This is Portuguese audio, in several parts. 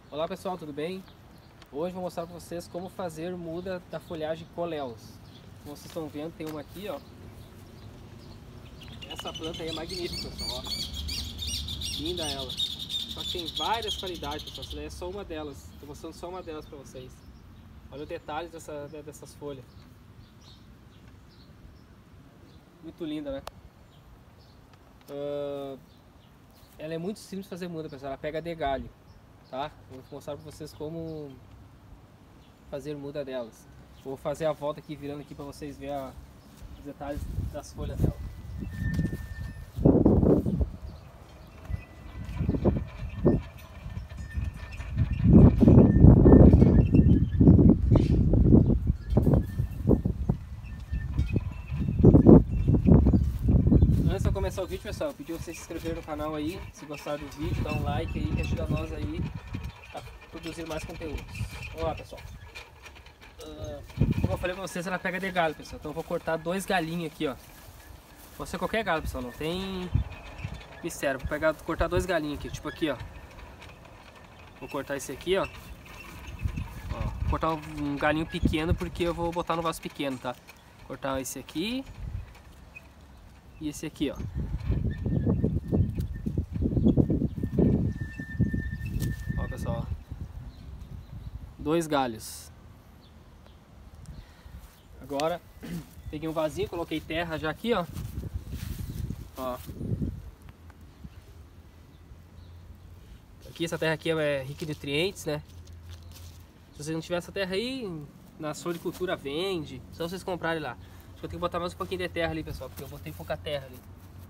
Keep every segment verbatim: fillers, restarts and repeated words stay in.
Olá pessoal, tudo bem? Hoje vou mostrar para vocês como fazer muda da folhagem Coleus. Como vocês estão vendo, tem uma aqui, ó. Essa planta aí é magnífica, pessoal, ó. Linda ela. Só que tem várias qualidades, pessoal. Essa daí é só uma delas. Estou mostrando só uma delas para vocês. Olha os detalhes dessa, dessas folhas. Muito linda, né? Uh, ela é muito simples de fazer muda, pessoal. Ela pega de galho, tá? Vou mostrar para vocês como fazer muda delas. Vou fazer a volta aqui, virando aqui para vocês verem os detalhes das folhas dela. Antes de eu começar o vídeo, pessoal, eu pedi vocês se inscreverem no canal aí, se gostaram do vídeo, dá um like aí que ajuda nós aí a produzir mais conteúdos. Vamos lá, pessoal. Uh, como eu falei pra vocês, ela pega de galho, pessoal. Então eu vou cortar dois galinhos aqui, ó. Pode ser qualquer galho, pessoal, não tem mistério. Vou pegar, cortar dois galinhos aqui, tipo aqui, ó. Vou cortar esse aqui, ó. Ó, vou cortar um galinho pequeno porque eu vou botar no vaso pequeno, tá? Vou cortar esse aqui e esse aqui, ó. Ó, pessoal, ó. Dois galhos. Agora, peguei um vasinho, coloquei terra já aqui, ó. Ó. Aqui, essa terra aqui é rica em nutrientes, né? Se você não tiver essa terra aí, na floricultura vende. Só vocês comprarem lá. Acho que eu tenho que botar mais um pouquinho de terra ali, pessoal, porque eu botei pouca terra ali.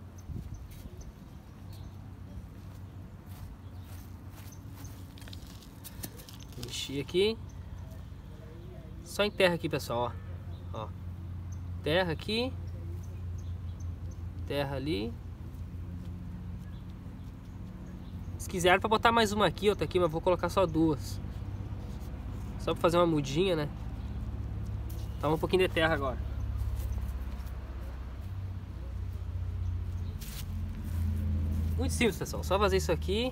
Enchi aqui. Só em terra aqui, pessoal, ó. Ó, terra aqui, terra ali. Se quiser para botar mais uma aqui, outra aqui, mas vou colocar só duas. Só para fazer uma mudinha, né? Toma um pouquinho de terra agora. Muito simples, pessoal. Só fazer isso aqui.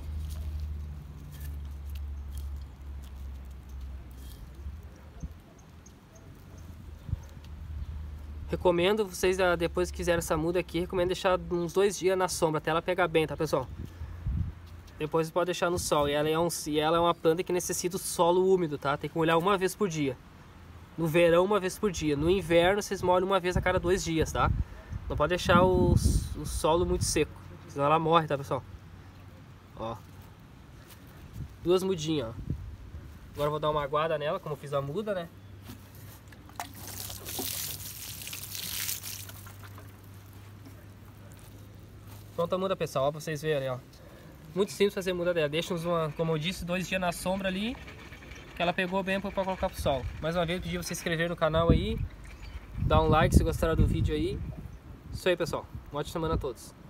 Recomendo vocês, depois que quiserem essa muda aqui, recomendo deixar uns dois dias na sombra até ela pegar bem, tá, pessoal? Depois pode deixar no sol. E ela é, um, e ela é uma planta que necessita o solo úmido, tá? Tem que molhar uma vez por dia. No verão, uma vez por dia. No inverno, vocês molham uma vez a cada dois dias, tá? Não pode deixar o, o solo muito seco, senão ela morre, tá, pessoal? Ó. Duas mudinhas, ó. Agora eu vou dar uma aguada nela, como eu fiz a muda, né? Pronta a muda, pessoal, ó, pra vocês verem, ó. Muito simples fazer a muda dela. Deixa uns, uma, como eu disse, dois dias na sombra ali, que ela pegou bem pra colocar pro sol. Mais uma vez, pedi você se inscrever no canal aí, dar um like se gostaram do vídeo aí. Isso aí, pessoal. Uma ótima semana a todos.